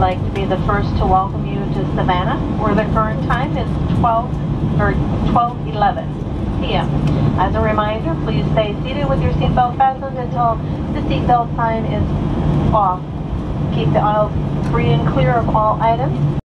like to be the first to welcome you to Savannah, where the current time is 12:11 p.m. As a reminder, please stay seated with your seatbelt fastened until the seatbelt sign is off. Keep the aisles free and clear of all items.